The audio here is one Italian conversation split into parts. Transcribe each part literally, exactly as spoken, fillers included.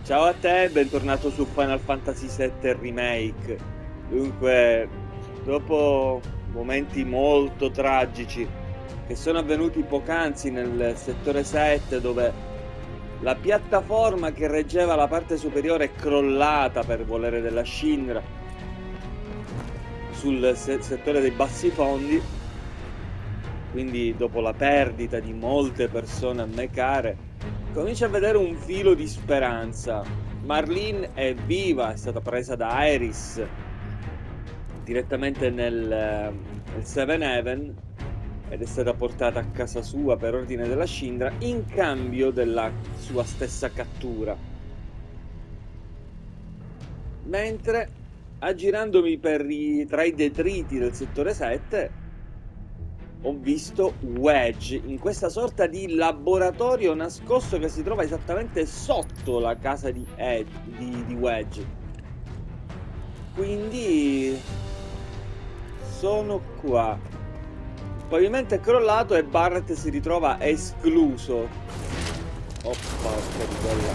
Ciao a te, bentornato su Final Fantasy sette Remake. Dunque, dopo momenti molto tragici che sono avvenuti poc'anzi nel settore sette, dove la piattaforma che reggeva la parte superiore è crollata per volere della Shinra sul se settore dei bassi fondi, quindi dopo la perdita di molte persone a me care, comincia a vedere un filo di speranza. Marlene è viva, è stata presa da Aeris direttamente nel, nel Seven Heaven ed è stata portata a casa sua per ordine della Shinra in cambio della sua stessa cattura. Mentre, aggirandomi per i, tra i detriti del settore sette, ho visto Wedge in questa sorta di laboratorio nascosto che si trova esattamente sotto la casa di, Ed, di, di Wedge. Quindi sono qua. Il pavimento è crollato e Barret si ritrova escluso. Oh, porca di quella.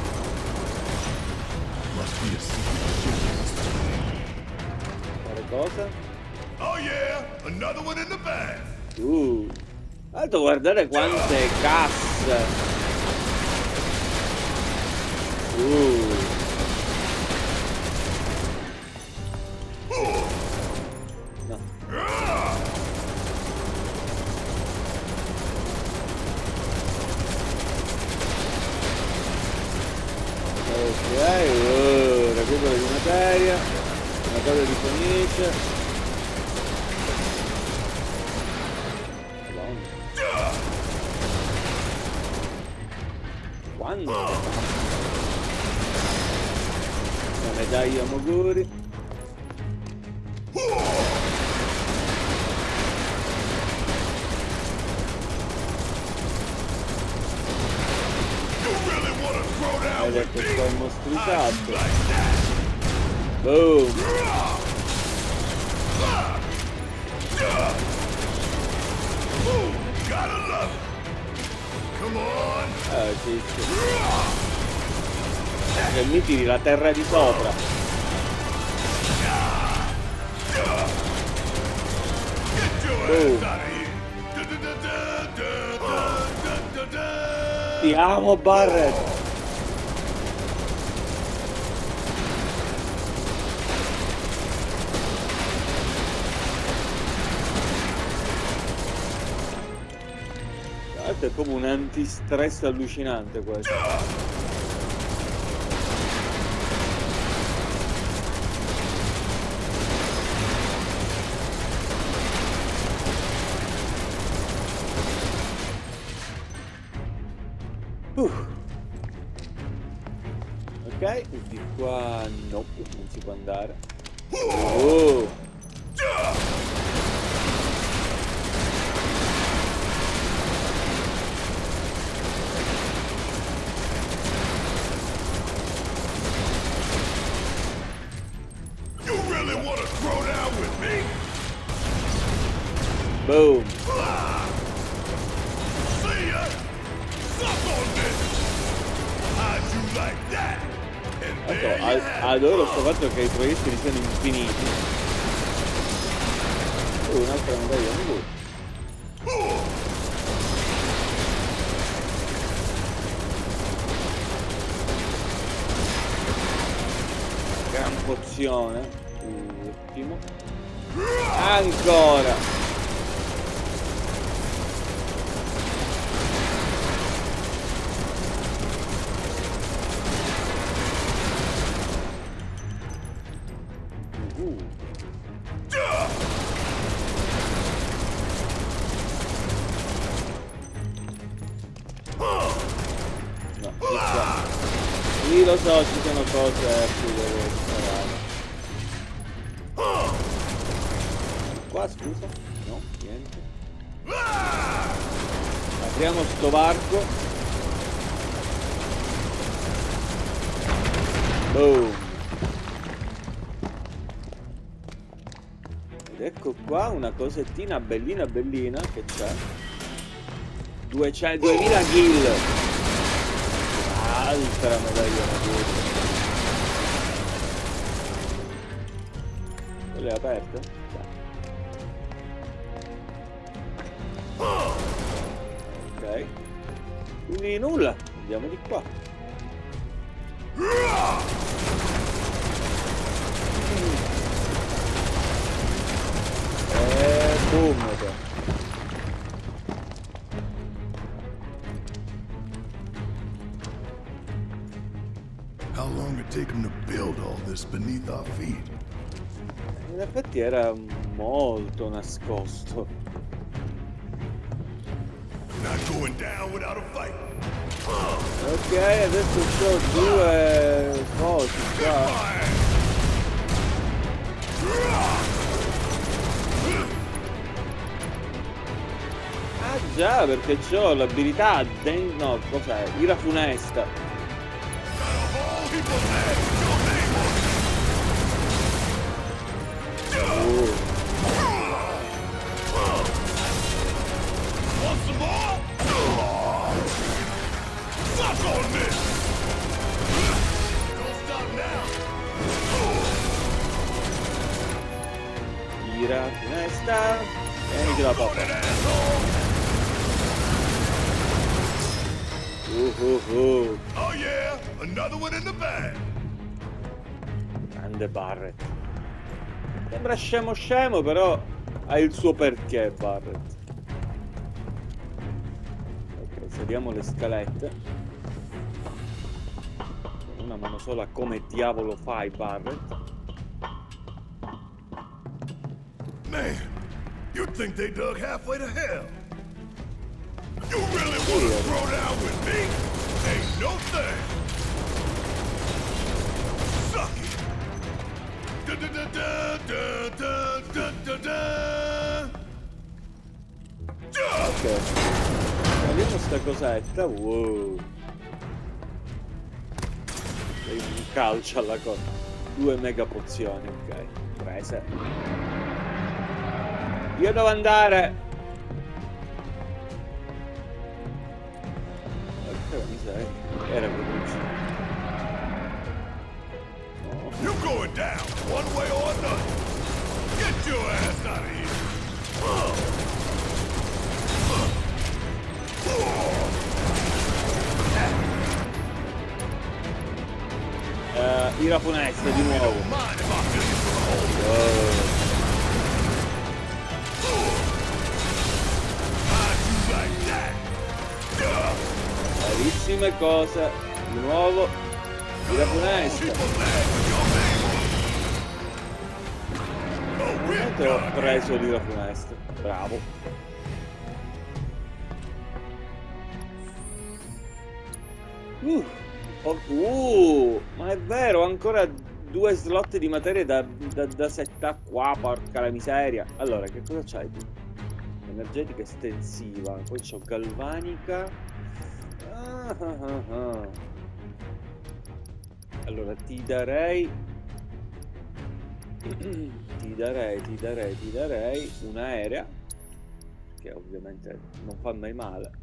Fare cosa? Oh yeah, another one in the bag. Uh, alto, guardate quante casse. Uh. No. Ok, uh, recupero di materia, una cosa di fornice. Quando? La medaglia Moguri. Ed ecco qua il mostriciato. Boom. Eh, sì, sì. E mi tiri la terra di sopra. Boom. Ti amo, Barret. È proprio un antistress allucinante questo. Uh. Ok, di qua no, non si può andare. Oh. Boom. Ecco, ad adoro sto fatto che i proiettili siano infiniti. Uh, un'altra medaglia di lui. Gran pozione. Ultimo. Ancora. Sì, lo so, ci sono cose a cui devo sparare. Qua, scusa? No, niente. Apriamo sto varco. Boom. Ed ecco qua una cosettina bellina bellina che c'è. duemila kill. Altra medaglia naturale. Quella è aperta? Ok. Quindi nulla. Andiamo di qua. E boom. How long it take them to build all this beneath our feet? In effetti era molto nascosto. Not going down without a fight. Ok, adesso ho due cose qua. Ah già, perché c'ho l'abilità den... no, cos'è? Ira funesta. Oh. Want some more? Suck on this! Don't stop now! Ira funesta. Vieni che la papà. Uh, uh, uh. Oh yeah, another one in the bag. Grande Barret. Sembra scemo scemo, però ha il suo perché Barret. Ok, saliamo le scalette. Con una mano sola, come diavolo fai Barret? Man, you'd think they dug halfway to hell. You really want to throw down with me? Ain't no thing. Suck it. Da da da da da da da da. Ok. Vediamo sta cosetta. Wow. Sei un calcio alla cosa. Due mega pozioni, ok. Prese. Io devo andare. Era veloce. Oh. You going down one way or another. Get your ass out of here. Uh, Ira funesta di nuovo. Oh. Bravissime cose. Di nuovo. Ira funesta. Ovviamente ho preso l'ira funesta. Bravo. Uh. Oh, uh, ma è vero, ho ancora due slot di materia da, da, da settare qua, porca la miseria. Allora, che cosa c'hai tu? Energetica estensiva, poi c'ho galvanica. Ah, ah, ah, ah. Allora, ti darei... ti darei, ti darei, ti darei un'aerea, che ovviamente non fa mai male.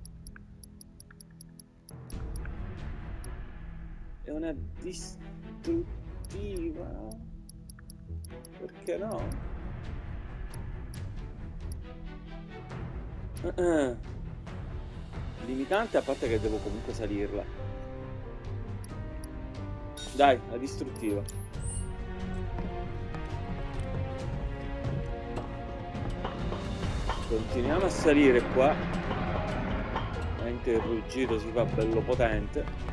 È una distruttiva? Perché no? Uh-uh. Limitante, a parte che devo comunque salirla. Dai, la distruttiva. Continuiamo a salire qua, mentre il ruggito si fa bello potente.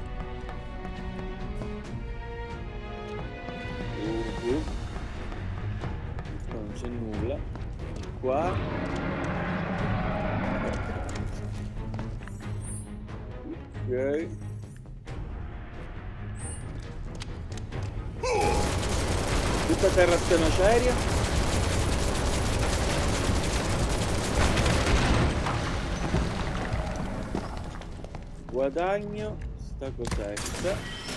Uh-huh. Non c'è nulla. Qua. Ok. Tutta terra stenoceria. Guadagno sta cosetta.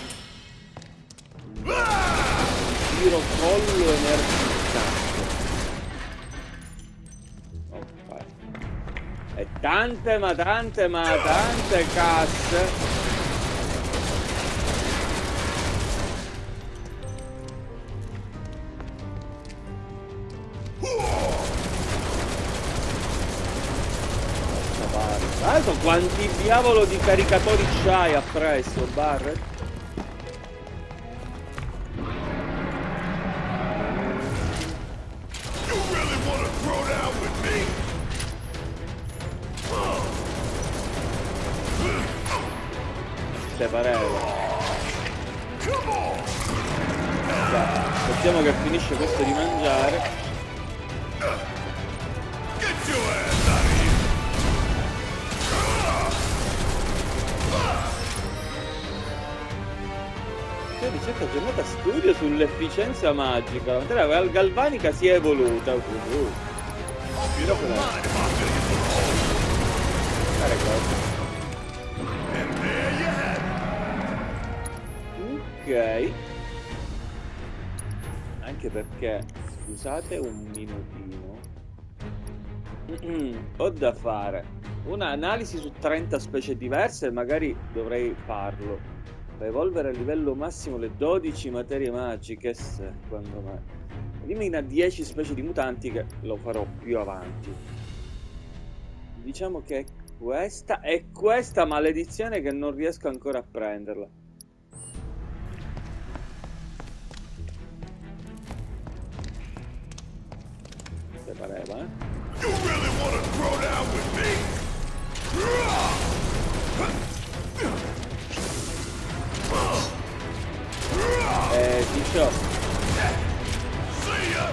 Giro collo energizzante. Ok. E tante ma tante ma tante casse. Barret. Tra l'altro quanti diavolo di caricatori c'hai appresso, Barret? You really wanna throw down with me? Se pareva. Come on! Aspettiamo che finisce questo di mangiare. Get your ass out of C'è ricerca giornata studio sull'efficienza magica. La materia galvanica si è evoluta. Uh, uh. You don't mind if I fill you full of holes. Fare cosa? And there you have it. Ok. Anche perché, scusate un minutino, ho da fare un'analisi su trenta specie diverse e magari dovrei farlo per evolvere a livello massimo le dodici materie magiche, secondo me. Elimina dieci specie di mutanti, che lo farò più avanti. Diciamo che questa è questa maledizione che non riesco ancora a prenderla. Pareva, eh? You really wanna throw down with me? Eh, diciotto. See ya.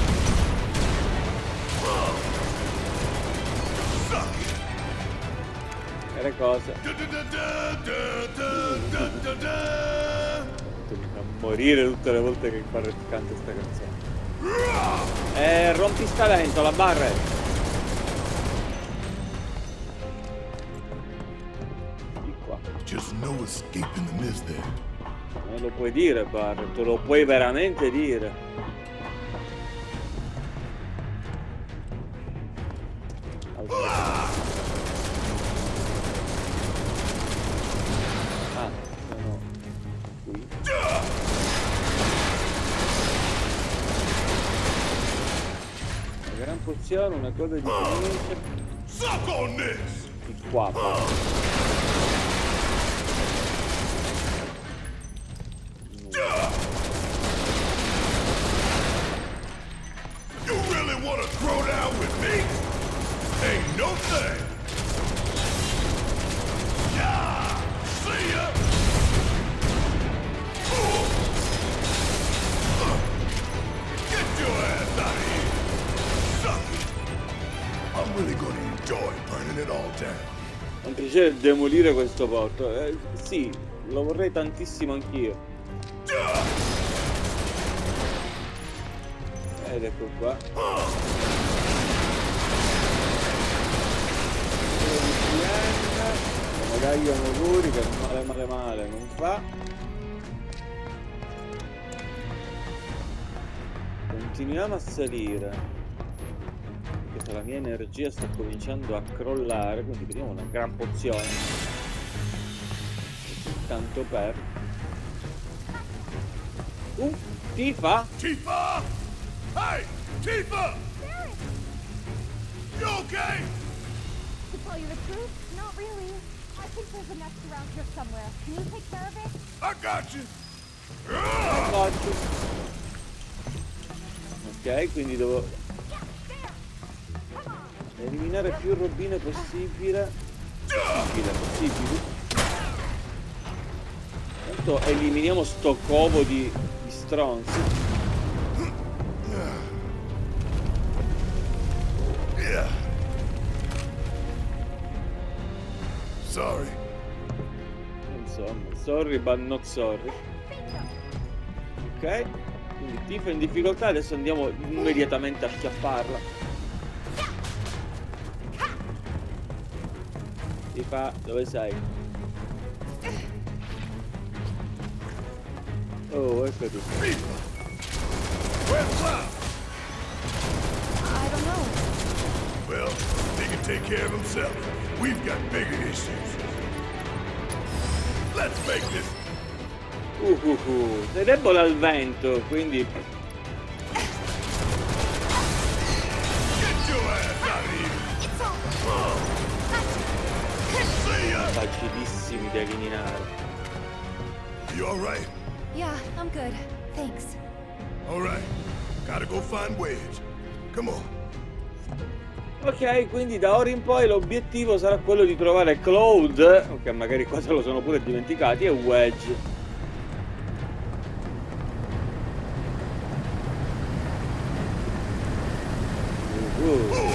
E le cose. Da, da, da, da, da, da, da, da. Mi fa morire tutte le volte che Barret canta sta canzone. Eh, rompi spavento la Barret. Di qua. Just no escaping the mist there. Non lo puoi dire, Barret, lo puoi veramente dire. Ah, sono qui. Gran pozione, una cosa di finisce. Suck on this. Di qua poi. You really wanna throw down with me? Ain't no thing. Yeah. See ya. Get your ass out of here. I'm really gonna enjoy burning it all down. È un piacere demolire questo porto. Eh, sì, lo vorrei tantissimo anch'io. Ed ecco qua. Magari auguri che male male male non fa. Continuiamo a salire. Se la mia energia sta cominciando a crollare, quindi prendiamo una gran pozione, tanto per uh, Tifa? Tifa! Hey! Tifa! You okay? To tell you the truth, not really. I think there's a nest around here somewhere. Can you take care of it? I got you! Ok, quindi devo eliminare più robine possibile. Possibile, possibili. Tanto eliminiamo sto covo di, di stronzi. Yeah. Sorry. Insomma, sorry but not sorry. Ok, quindi Tifa in difficoltà, adesso andiamo immediatamente a schiaffarla. Tifa, dove sei? Oh, ecco tu. Where's Cloud? I don't know. Well, he can take care of himself. We've got bigger issues. Let's make this. Uh, uh, uh. Sei debole al vento, quindi... Get your ass out of here. It's over. facilissimi da eliminare. You all right? Yeah, I'm good. Thanks. All right. Gotta go find Wedge. Come on. Ok, quindi da ora in poi l'obiettivo sarà quello di trovare Cloud, ok, magari qua se lo sono pure dimenticati, e Wedge. Uh -huh.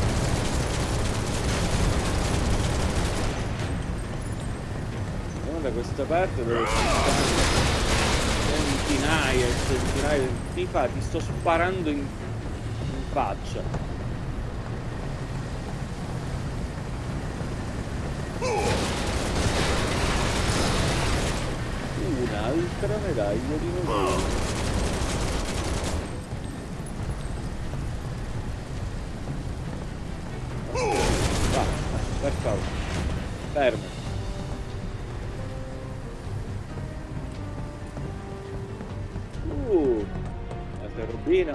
Da questa parte dove centinaia e centinaia di fa, ti sto sparando in, in faccia. Un'altra medaglia di nuovo. Va, per favore, fermo. Uh, la turbina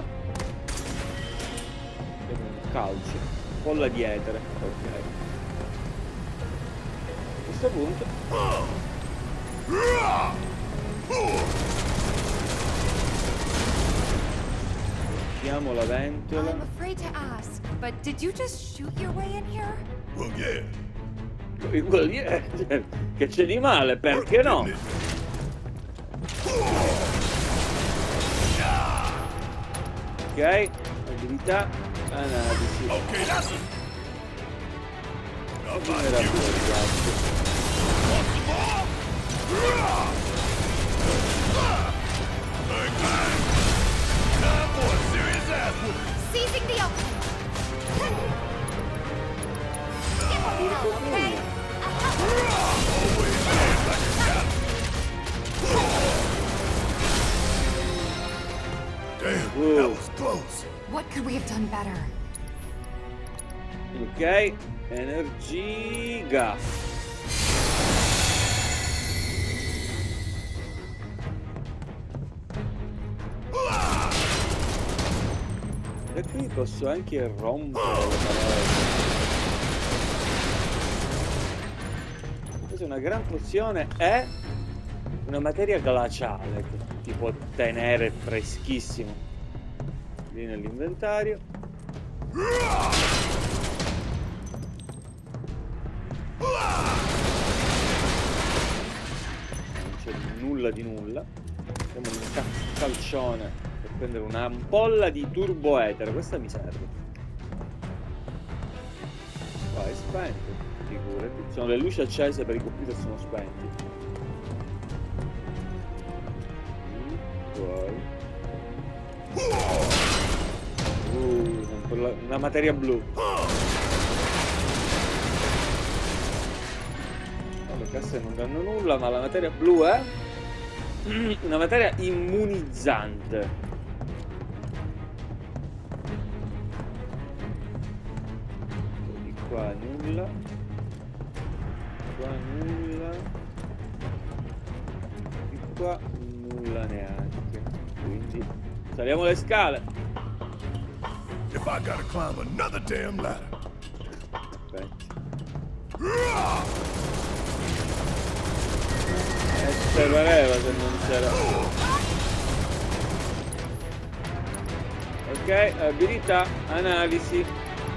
e un calcio, folla di etere, ok. A questo punto mettiamo la ventola. I'm afraid to ask, but did you just shoot your way in here? Well, yeah. Well, yeah. Che c'è di male, perché no? Ok, abilità, analisi. Okay, that's it. Seizing the opening. Give me help, okay? Damn, Whoa. that was close. What could we have done better? Ok, energiga. E qui posso anche rompere le parole. Questa è una gran pozione e una materia glaciale che ti può tenere freschissimo. Lì nell'inventario. Non c'è nulla di nulla. Abbiamo un cal calcione per prendere un'ampolla di turboetere. Questa mi serve. Qua è spento, figurati. Sono le luci accese per i computer, sono spenti. Poi uh, una materia blu. Le casse non danno nulla, ma la materia blu è una materia immunizzante. Di qua nulla, qua nulla, di qua nulla neanche. Quindi saliamo le scale. If I gotta climb another damn ladder. Aspetta. E se pareva se non c'era. Ok, abilità, analisi.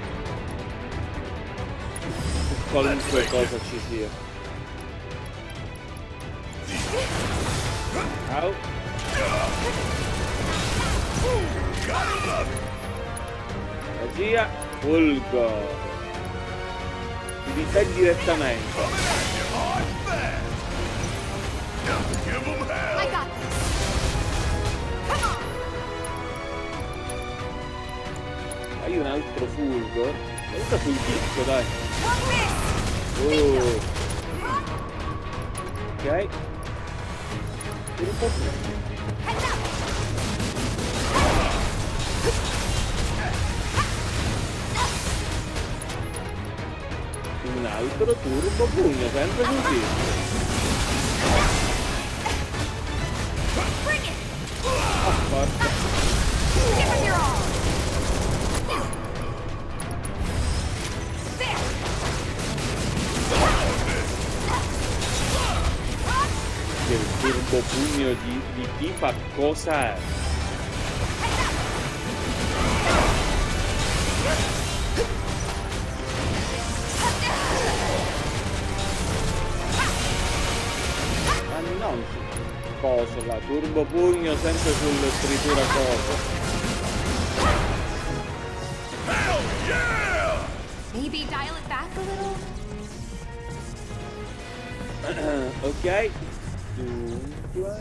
Qualunque cosa ci sia. Au. Magia, fulgo. Di te direttamente. I got this. Come on. Hai un altro fulgo? Guarda sul picco, dai. One miss. Oh. Ok. Un po' più. Heads up. Un altro turbo pugno, sempre così. Bring it. Ah, porca. Give him your all. There. turbo pugno di, di Tifa cosa è? Ma non coso là, turbo pugno sempre sul tritura coso. Hell yeah! Maybe dial it back a little? Ok, dunque,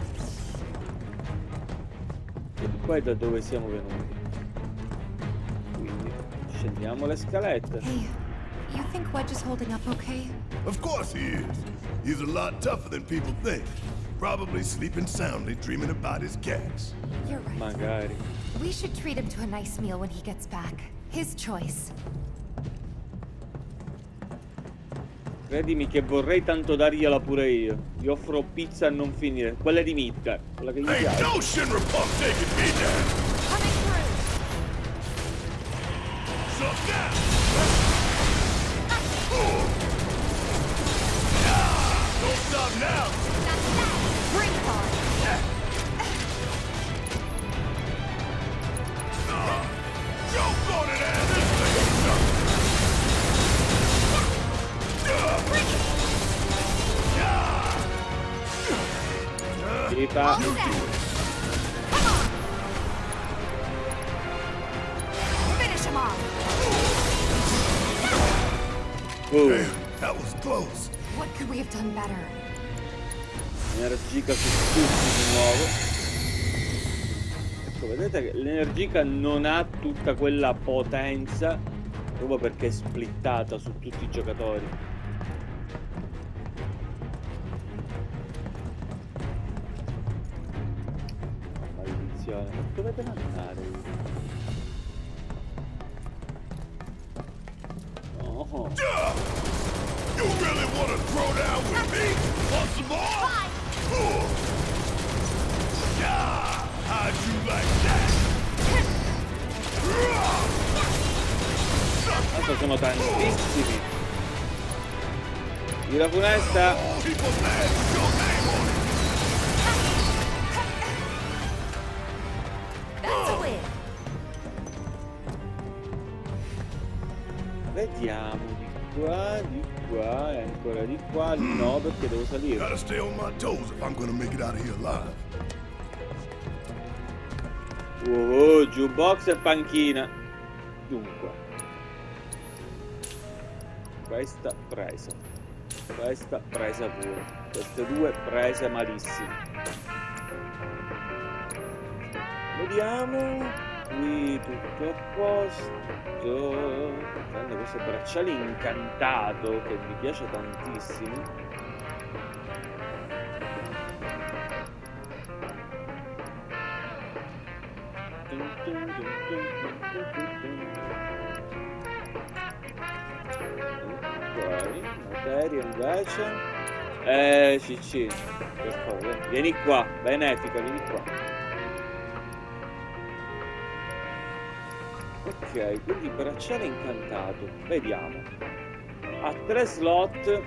e qua è da dove siamo venuti, quindi scendiamo le scalette. Hey, you think Wedge is holding up okay? Of course he is. He's a lot tougher than people think. Probably sleeping soundly, dreaming about his cats. You're right. Magari. We should treat him to a nice meal when he gets back. His choice. Credimi che vorrei tanto dargliela pure io. Gli offro pizza a non finire, quella di Midgar, quella che gli Ain't piace. no Shinra punk taking me down. Coming through. Suck that. Ah, don't stop now. That's that. Bring it on. Ah, choke on it, ass. This thing is something. Tifa. You do it. Finish him off. Oh, Damn, that was close. What could we have done better? Energica su tutti di nuovo. Ecco, vedete che l'Energica non ha tutta quella potenza proprio perché è splittata su tutti i giocatori. Maledizione, ma dovete andare? Oh. Duh! You really want to throw down with me? Want some more? Ooh. Yeah! How'd you like that? Adesso sono tantissimi. Ira funesta. People mad with your name on it. That's a win. Vediamo di qua, di qua e ancora di qua. No, perché devo salire. Gotta stay on my toes if I'm gonna make it out of here alive. Oh, jukebox e panchina. Dunque, questa presa, questa presa pure, queste due prese malissime. Vediamo, qui tutto a posto. Prendo questo bracciale incantato che mi piace tantissimo. Ok, materia invece. Eh, C C, per favore, vieni qua, benefica, vieni qua. Ok, quindi bracciale incantato, vediamo. Ha tre slot.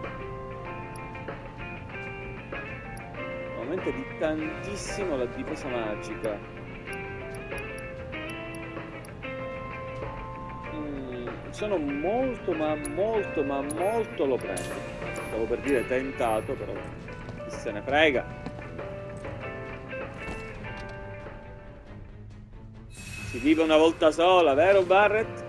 Aumenta di tantissimo la difesa magica. Sono molto ma molto ma molto lo prendo. Stavo per dire tentato, però chi se ne frega. Si vive una sola, vero Barret?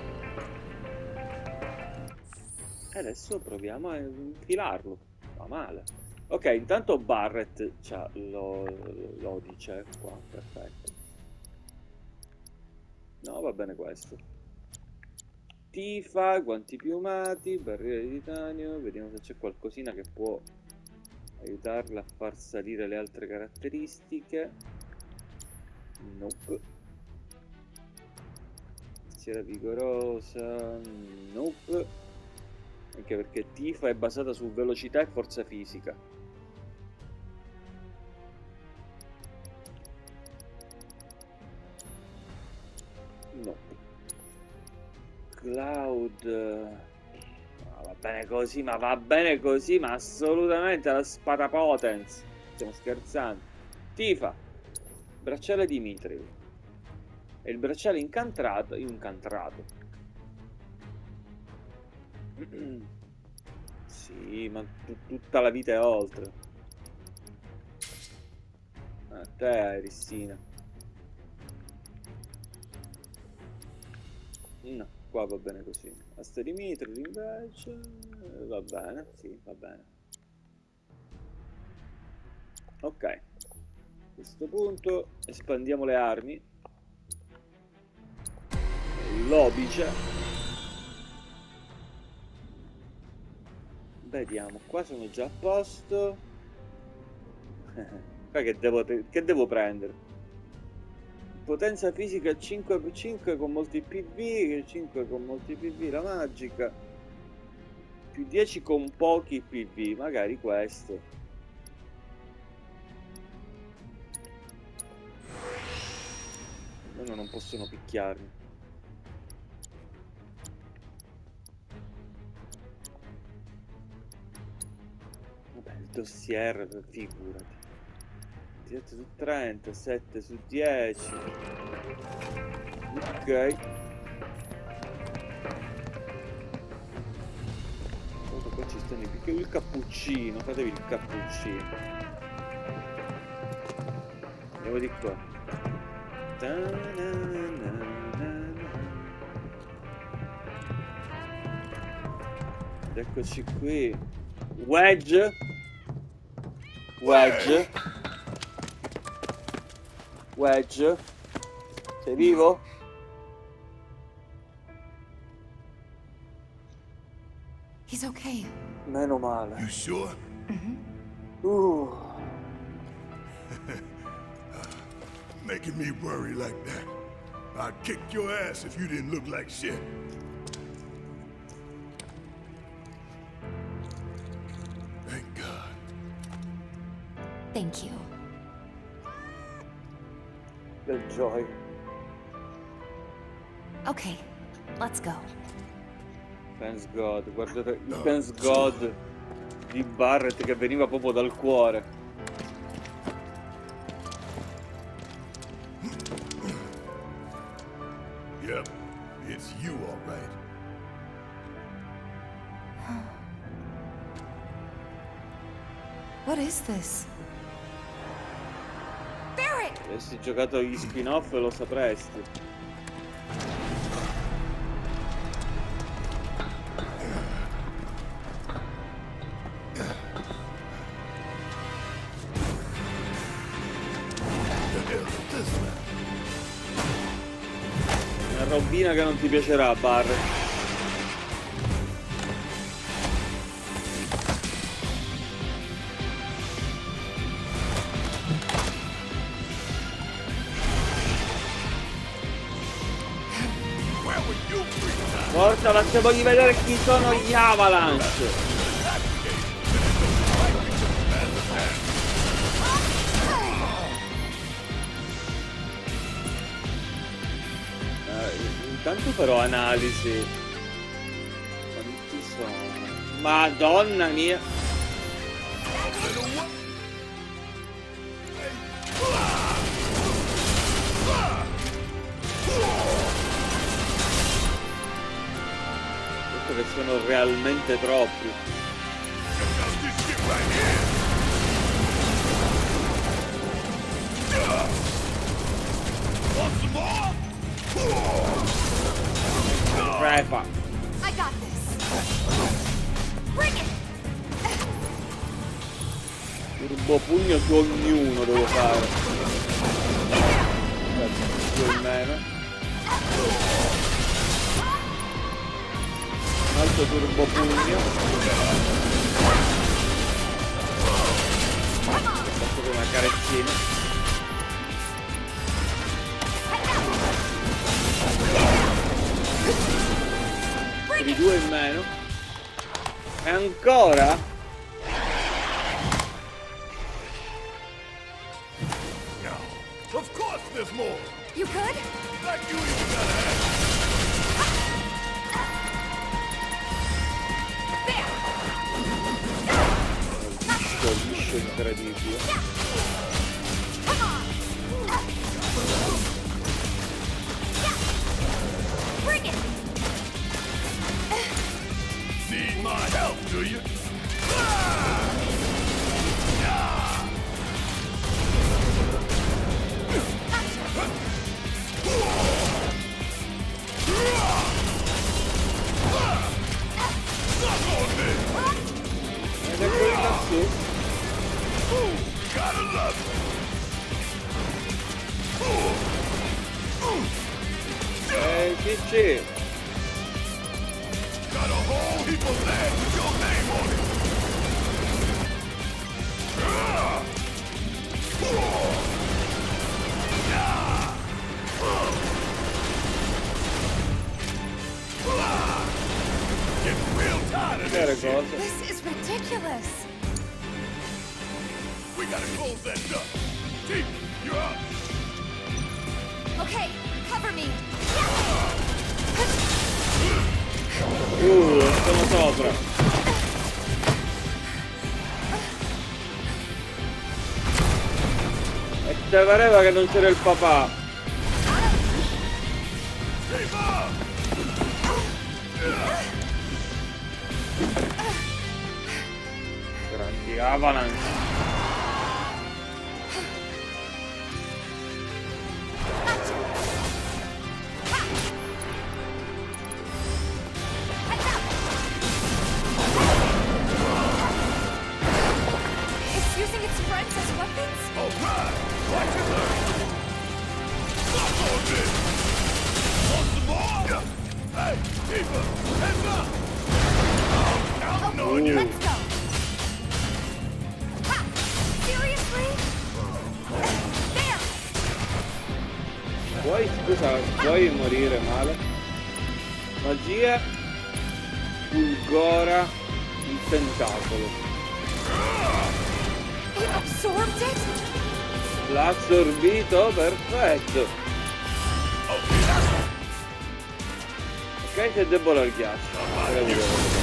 E adesso proviamo a infilarlo. Va male. Ok, intanto Barret c'ha l'Odice qua, perfetto. No, va bene questo. Tifa, guanti piumati, barriere di titanio. Vediamo se c'è qualcosina che può aiutarla a far salire le altre caratteristiche. Nope. Sera vigorosa. Nope. Anche perché Tifa è basata su velocità e forza fisica. Nope. Cloud, no, va bene così, ma va bene così, ma assolutamente la spada Potence. stiamo scherzando. Tifa, bracciale di Mithril. E il bracciale incantrato, incantrato. Sì, ma tutta la vita è oltre. A te, Irissina. No, qua va bene così. Asta di Mithril invece... Va bene, sì, va bene. Ok. A questo punto espandiamo le armi. L'obice. Vediamo, qua sono già a posto. Qua che devo, che devo prendere? Potenza fisica cinque per cinque con molti P V, cinque con molti P V, la magica. Più dieci con pochi P V, magari questo. Almeno non possono picchiarmi. Vabbè, il dossier, figurati. sette su trenta, sette su dieci. Ok. Oh, qua ci stanno i piccoli. Il cappuccino, fatevi il cappuccino. Andiamo di qua. Ed eccoci qui. Wedge. Wedge. Wedge. Sei vivo? He's okay. Meno male. You sure? Mm-hmm. Uh. Making me worry like that. I'd kick your ass if you didn't look like shit. Thank God. Thank you. Del joy. Okay, let's go. Thanks God, guardate il Thanks God di Barrett che veniva proprio dal cuore. Yep, it's you all right. What is this? Barrett! Se avessi giocato gli spin-off lo sapresti. Una robina che non ti piacerà, Barrett. Portala se voglio vedere chi sono gli Avalanche. Eh, intanto farò analisi. Quanti sono? Madonna mia. Che sono realmente troppi. Crepa. I got this. Bring it. Turbo pugno su ognuno devo fare. Due in meno. Un altro turbo pugno. Faccio come una carezzina. Di due in meno. E ancora? No. Of course there's more. You could? Like you even gotta ask. There. Liscio, liscio. ghiaccio incredibile. Need my help, do you? Ed ecco lì lassù. Gotta love it. Eh sì sì. Got a whole heap of land with your name on it. Getting real tired of Che this shit. cosa? This is ridiculous. We gotta close that up. Chief, you're up. Okay, cover me. Uh, sono sopra. E te pareva che non c'era il papà. Keep up. Grandi avalanche. It's using its friends as weapons? All right. Watch it learn. Stop on this. Want some more? Hey, keep up. Heads up. I'm counting on you. Let's go. Ha! Seriously? There! Vuoi, scusa, vuoi morire male? Magia fulgora il tentacolo. It absorbed it? L'ha assorbito, perfetto. Ok, sei debole al ghiaccio. Credo.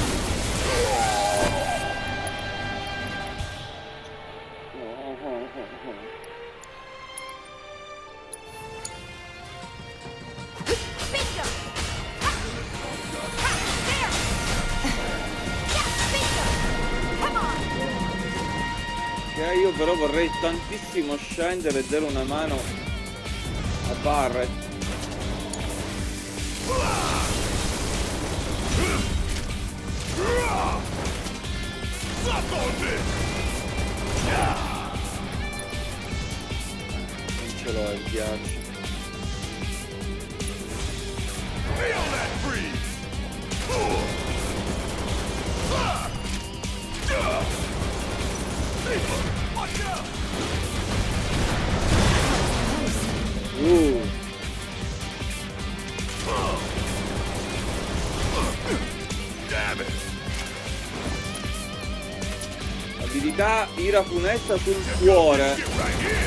Bingo! Ha! Ha! There! Yeah, bingo! Come on! Che io però vorrei tantissimo scendere e dare una mano a Barret. Suck on this. Non ce l'ho il ghiaccio. Feel that freeze. Watch out. Uh, Damn it. abilità ira funesta sul cuore. Get right here.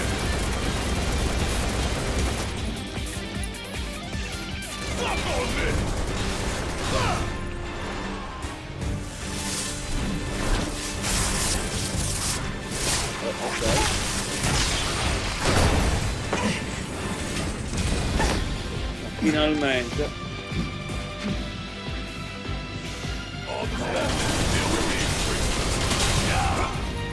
Suck on this. Ok. Finalmente. All that's left is still remains free. Yeah.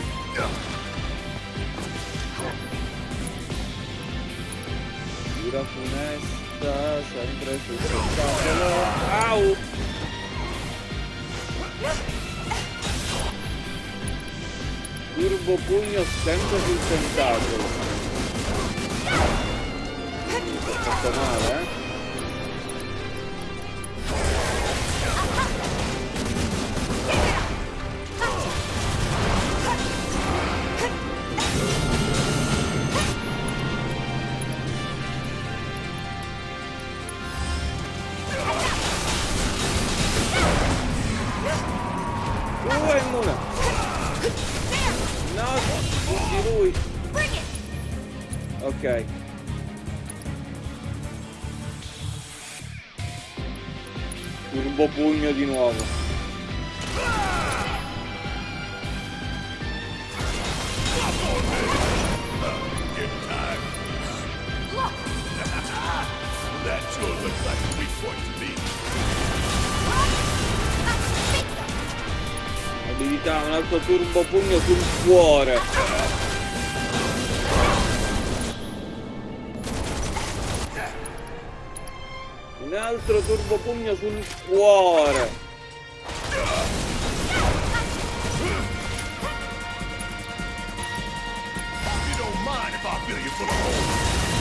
Ira funesta, sempre sul tentacolo. Au! Turbo pugno sempre sul tentacolo. Ho fatto male, eh? Uh, è immune! No, di lui! Bring it! Ok. Turbo pugno di nuovo. That sure looks like a weak point to me. Abilità, un altro turbo pugno sul cuore. Un altro turbo pugno sul cuore. You don't mind if I fill you full of holes.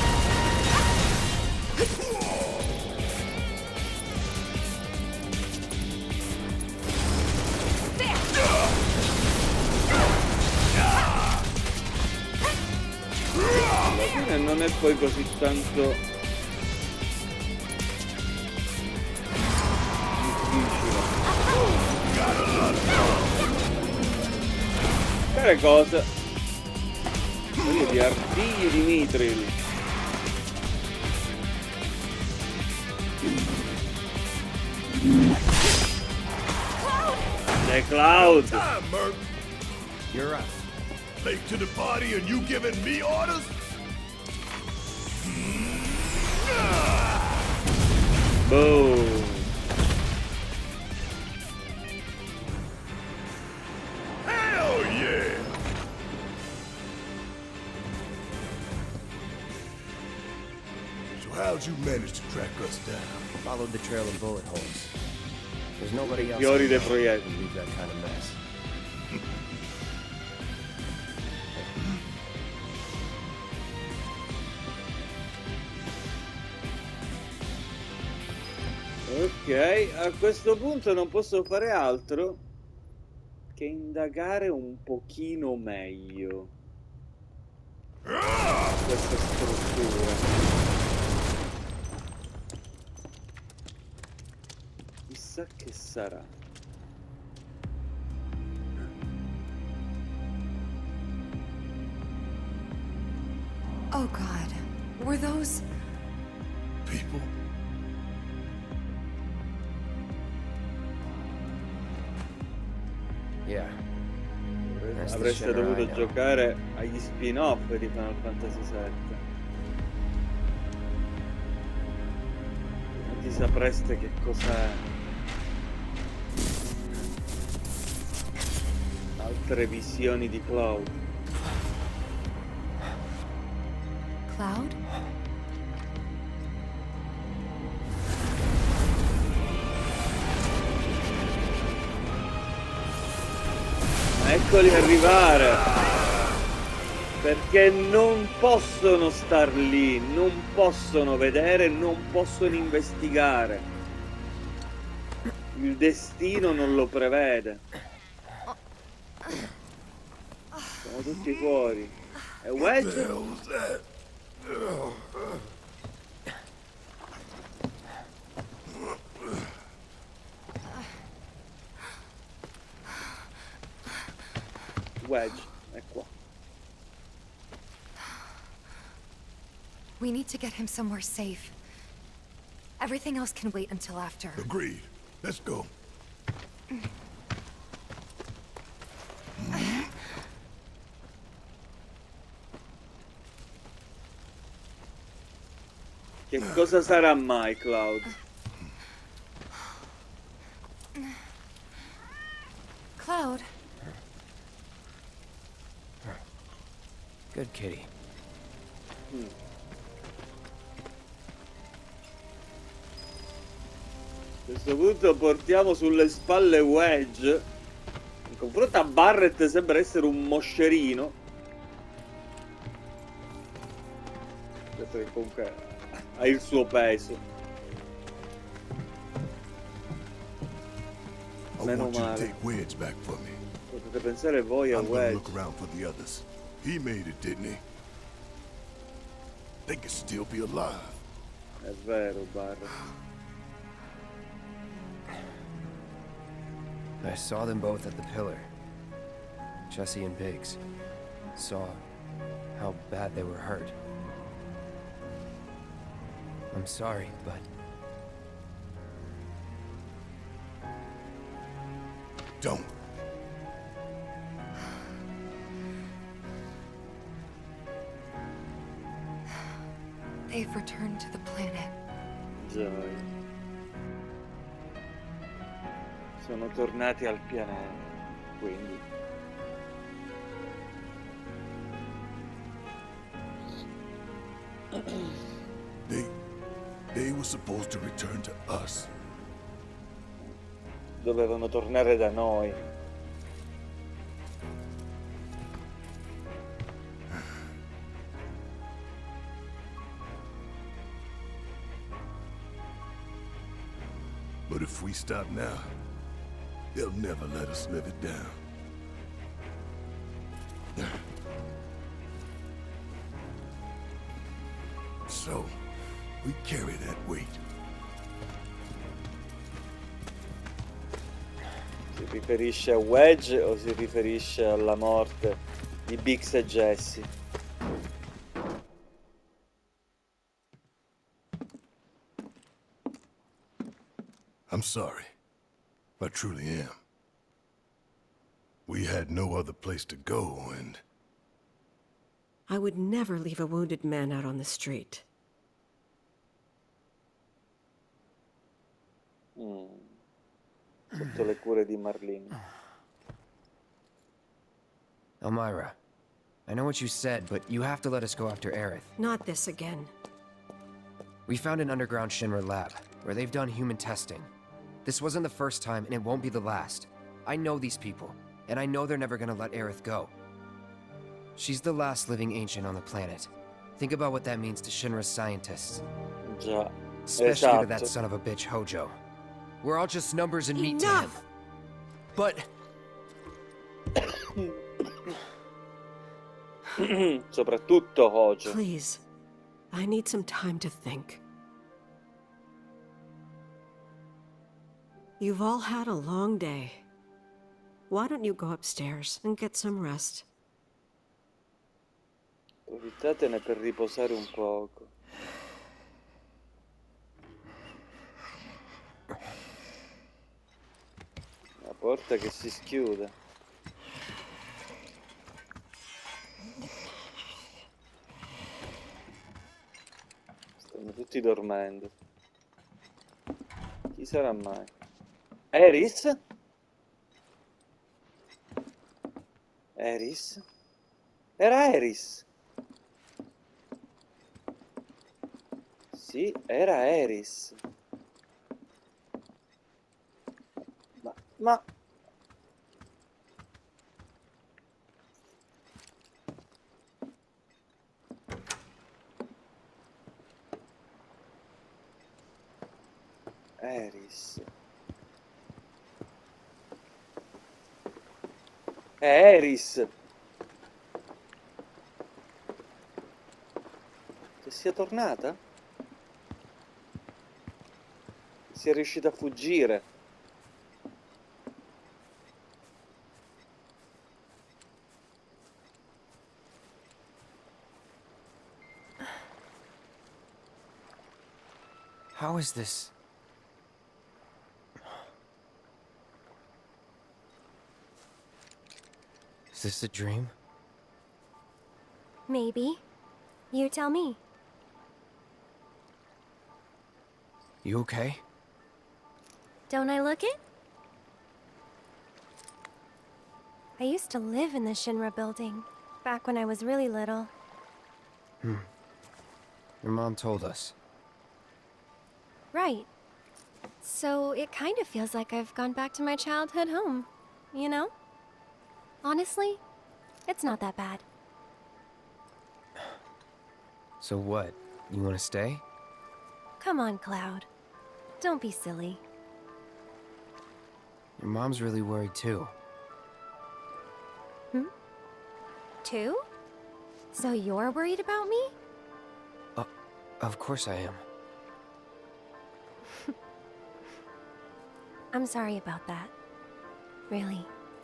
Alla fine non è poi così tanto difficile fare cose. Io di artigli di Mithril. The Cloud. Time, Merc. You're up. Late to the party and you giving me orders? Boom. Hell yeah! So how'd you manage to track us down? Followed the trail of bullet holes. There's nobody else Fiori I dei know proiettili. who leave that kind of mess. Ok, a questo punto non posso fare altro che indagare un pochino meglio questa struttura. Chissà che sarà. Oh God, were those... People? Yeah. That's the Avreste Shimmer dovuto I know. giocare agli spin-off di Final Fantasy sette. Non ti sapreste che cos'è. Altre visioni di Cloud. Cloud? Eccoli arrivare, perché non possono star lì, non possono vedere, non possono investigare. Il destino non lo prevede. Siamo tutti fuori. E What the Wedge? hell was that? Wedge, è qua. We need to get him somewhere safe. Everything else can wait until after. Agreed. Let's go. Che cosa sarà mai, Cloud? Cloud? Good kitty. A questo punto portiamo sulle spalle Wedge. In confronto a Barret sembra essere un moscerino. Questo che comunque ha il suo peso. I Meno want you to male. take Wedge back for me. Potete pensare voi a I'm gonna Wedge. look around for the others. He made it, didn't he? They could still be alive. È vero, Barret. I saw them both at the pillar. Jesse and Biggs. Saw how bad they were hurt. I'm sorry, but Don't. They've returned to the planet. gioia. Sono tornati al pianeta, quindi. They, they were supposed to return to us. Dovevano tornare da noi. But if we stop now, they'll never let us live it down. So, we carry that weight. Si riferisce a Wedge o si riferisce alla morte di Biggs e Jesse? I'm sorry. I truly am. We had no other place to go, and... I would never leave a wounded man out on the street. Mm. Sotto le cure di Marlene. Elmyra, I know what you said, but you have to let us go after Aerith. Not this again. We found an underground Shinra lab, where they've done human testing. This wasn't the first time, and it won't be the last. I know these people, and I know they're never gonna let Aerith go. She's the last living ancient on the planet. Think about what that means to Shinra's scientists. Già. Especially to Esatto. that son of a bitch Hojo. We're all just numbers and meat to him. Enough! But... Soprattutto Hojo. Please, I need some time to think. You've all had a long day. Why don't you go upstairs and get some rest? Approfittatene per riposare un poco. La porta che si schiude. Stanno tutti dormendo. Chi sarà mai? Eris? Eris? Era Eris. Sì, era Eris. Ma... ma... Eris. È Eris. Che sia tornata? Sia riuscita a fuggire. How is this? Is this a dream? Maybe. You tell me. You okay? Don't I look it? I used to live in the Shinra building, back when I was really little. Hmm. Your mom told us. Right. So it kind of feels like I've gone back to my childhood home, you know? Honestly, it's not that bad. So what? You want to stay? Come on, Cloud. Don't be silly. Your mom's really worried too. Hmm? Two? So you're worried about me? Uh, of course I am. I'm sorry about that. Really.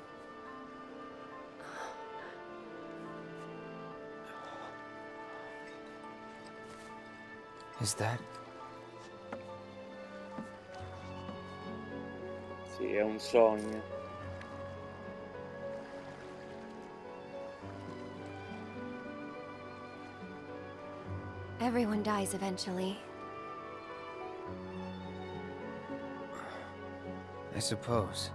Is that... Sì, è un sogno. Everyone dies eventually. I suppose.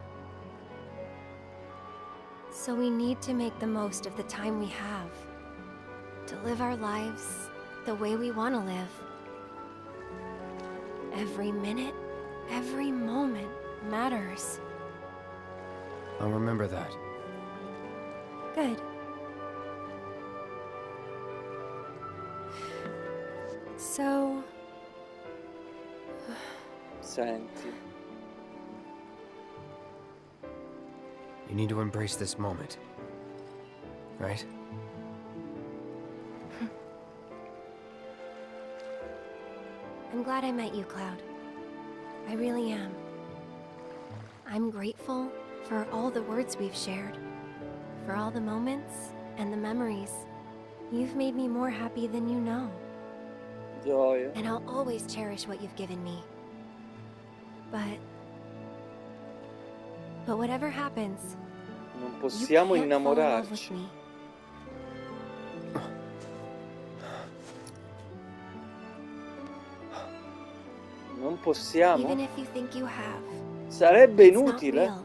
So we need to make the most of the time we have. To live our lives the way we want to live. Every minute, every moment matters. I'll remember that. Good. So... Senti. You need to embrace this moment. Right? I'm glad I met you, Cloud. I really am. I'm grateful for all the words we've shared, for all the moments and the memories. You've made me more happy than you know. Gioia. And I'll always cherish what you've given me. But... But whatever happens, Non you possiamo can't fall in love with innamorarci. me. Non possiamo. Even if you think you have. Sarebbe It's not inutile. real.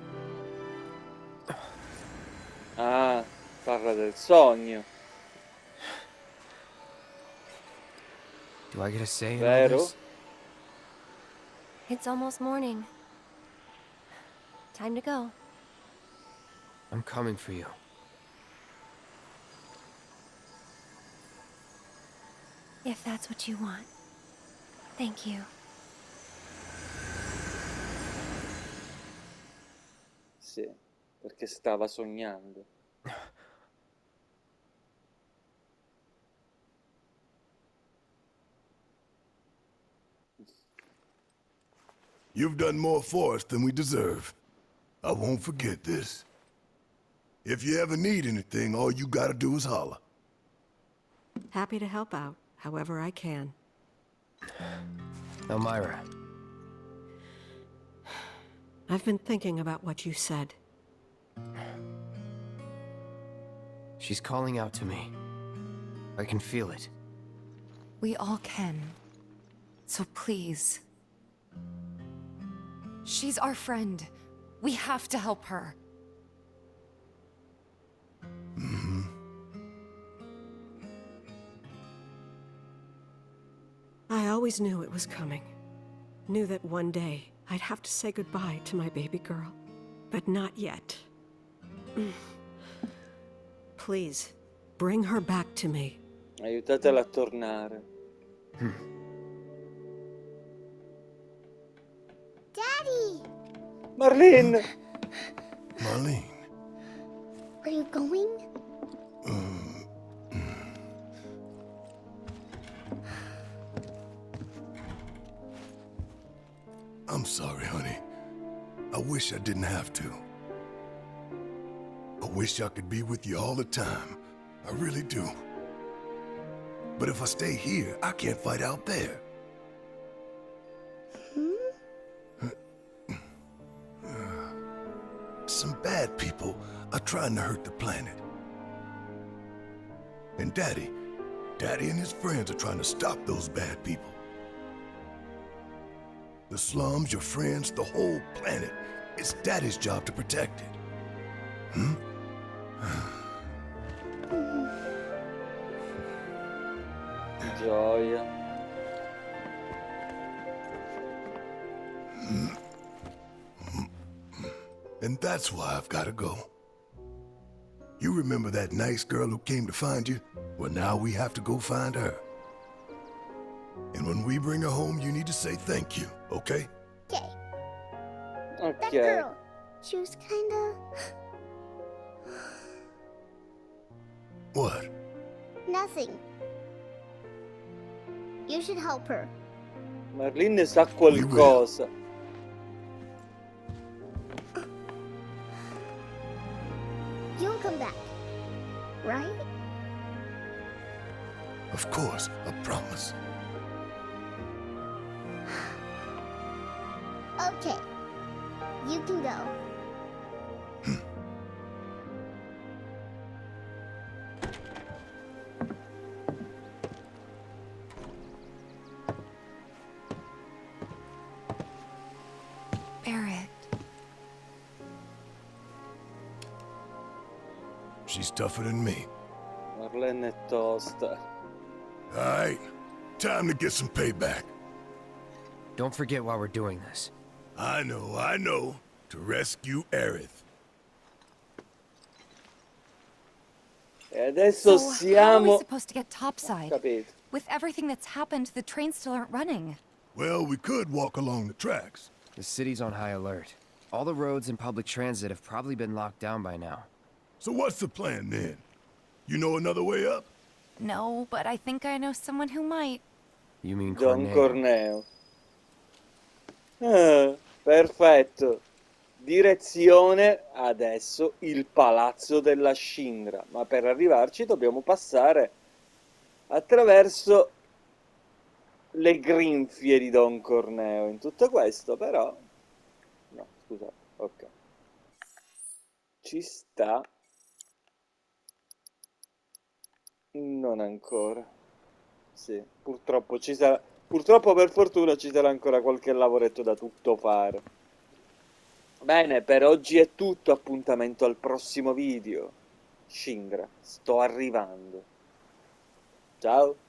Ah, parla del sogno. Do I get a say in all Vero? this? It's almost morning. Time to go. I'm coming for you. If that's what you want. Thank you. Sì, perché stava sognando. You've done more for us than we deserve. I won't forget this. If you ever need anything, all you gotta do is holler. Happy to help out, however I can. Elmira, I've been thinking about what you said. she's calling out to me. I can feel it. We all can. So please. She's our friend. We have to help her. I always knew it was coming. Knew that one day I'd have to say goodbye to my baby girl. But not yet. Please, bring her back to me. Aiutatela a tornare. Daddy! Marlene! Marlene. Are you going? I'm sorry, honey. I wish I didn't have to. I wish I could be with you all the time. I really do. But if I stay here, I can't fight out there. Some bad people are trying to hurt the planet. And Daddy, Daddy and his friends are trying to stop those bad people. The slums, your friends, the whole planet. It's Daddy's job to protect it. Hmm? Gioia. And that's why I've got to go. You remember that nice girl who came to find you? Well, now we have to go find her. And when we bring her home, you need to say thank you, okay? Okay. That Ok. girl. She was kinda... What? nothing. You should help her. Marlene sa qualcosa. You'll come back. Right? Of course, I promise. Okay. You can go. Barrett. she's tougher than me. Marlene è tosta. Alright, time to get some payback. Don't forget why we're doing this. I know, I know. To rescue Aerith. E adesso So, how are we siamo... supposed to get topside? Capito. With everything that's happened, the trains still aren't running. Well, we could walk along the tracks. The city's on high alert. All the roads and public transit have probably been locked down by now. So what's the plan then? You know another way up? No, but I think I know someone who might. You mean Don Corneo? Corneo. Ah, perfetto. Direzione adesso il palazzo della Shinra, ma per arrivarci dobbiamo passare attraverso le grinfie di Don Corneo. In tutto questo però no, scusate, ok, ci sta, non ancora, sì, purtroppo ci sarà, purtroppo per fortuna ci sarà ancora qualche lavoretto da tutto fare. Bene, per oggi è tutto, appuntamento al prossimo video. Shinra, sto arrivando. Ciao.